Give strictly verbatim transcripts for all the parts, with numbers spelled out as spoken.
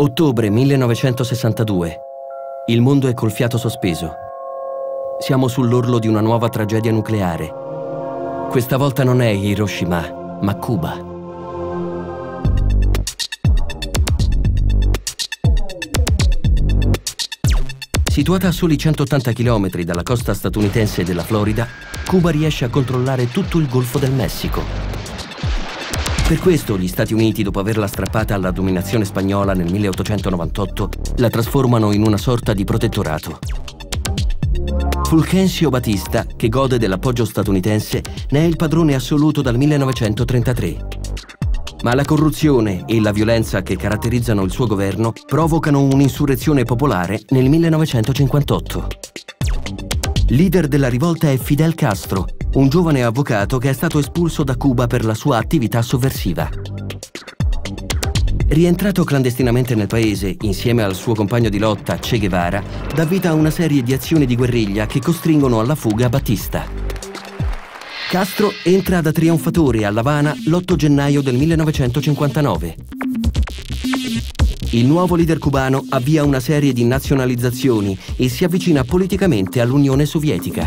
Ottobre millenovecentosessantadue. Il mondo è col fiato sospeso. Siamo sull'orlo di una nuova tragedia nucleare. Questa volta non è Hiroshima, ma Cuba. Situata a soli centottanta chilometri dalla costa statunitense della Florida, Cuba riesce a controllare tutto il Golfo del Messico. Per questo gli Stati Uniti, dopo averla strappata alla dominazione spagnola nel milleottocentonovantotto, la trasformano in una sorta di protettorato. Fulgencio Batista, che gode dell'appoggio statunitense, ne è il padrone assoluto dal millenovecentotrentatré. Ma la corruzione e la violenza che caratterizzano il suo governo provocano un'insurrezione popolare nel millenovecentocinquantotto. Leader della rivolta è Fidel Castro, un giovane avvocato che è stato espulso da Cuba per la sua attività sovversiva. Rientrato clandestinamente nel paese, insieme al suo compagno di lotta, Che Guevara, dà vita a una serie di azioni di guerriglia che costringono alla fuga Batista. Castro entra da trionfatore a L'Avana l'otto gennaio del millenovecentocinquantanove. Il nuovo leader cubano avvia una serie di nazionalizzazioni e si avvicina politicamente all'Unione Sovietica.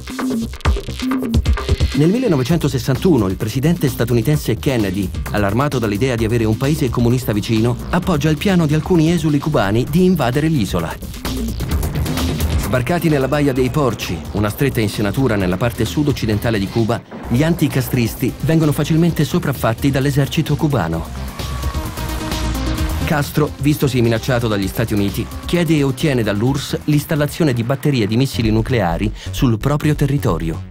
Nel millenovecentosessantuno il presidente statunitense Kennedy, allarmato dall'idea di avere un paese comunista vicino, appoggia il piano di alcuni esuli cubani di invadere l'isola. Sbarcati nella Baia dei Porci, una stretta insenatura nella parte sud-occidentale di Cuba, gli anticastristi vengono facilmente sopraffatti dall'esercito cubano. Castro, vistosi minacciato dagli Stati Uniti, chiede e ottiene dall'U R S S l'installazione di batterie di missili nucleari sul proprio territorio.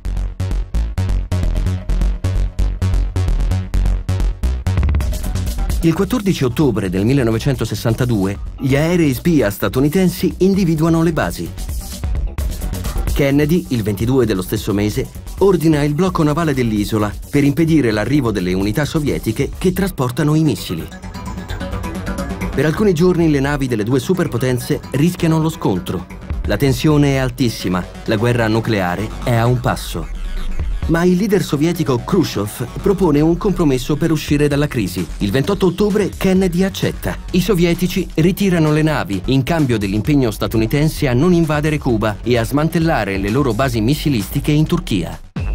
Il quattordici ottobre del millenovecentosessantadue, gli aerei spia statunitensi individuano le basi. Kennedy, il ventidue dello stesso mese, ordina il blocco navale dell'isola per impedire l'arrivo delle unità sovietiche che trasportano i missili. Per alcuni giorni le navi delle due superpotenze rischiano lo scontro. La tensione è altissima, la guerra nucleare è a un passo. Ma il leader sovietico Khrushchev propone un compromesso per uscire dalla crisi. Il ventotto ottobre Kennedy accetta. I sovietici ritirano le navi in cambio dell'impegno statunitense a non invadere Cuba e a smantellare le loro basi missilistiche in Turchia.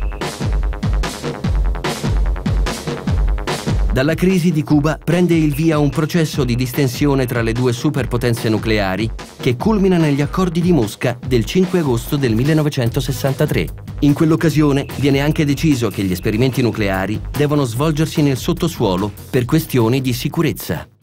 Dalla crisi di Cuba prende il via un processo di distensione tra le due superpotenze nucleari che culmina negli accordi di Mosca del cinque agosto del millenovecentosessantatré. In quell'occasione viene anche deciso che gli esperimenti nucleari devono svolgersi nel sottosuolo per questioni di sicurezza.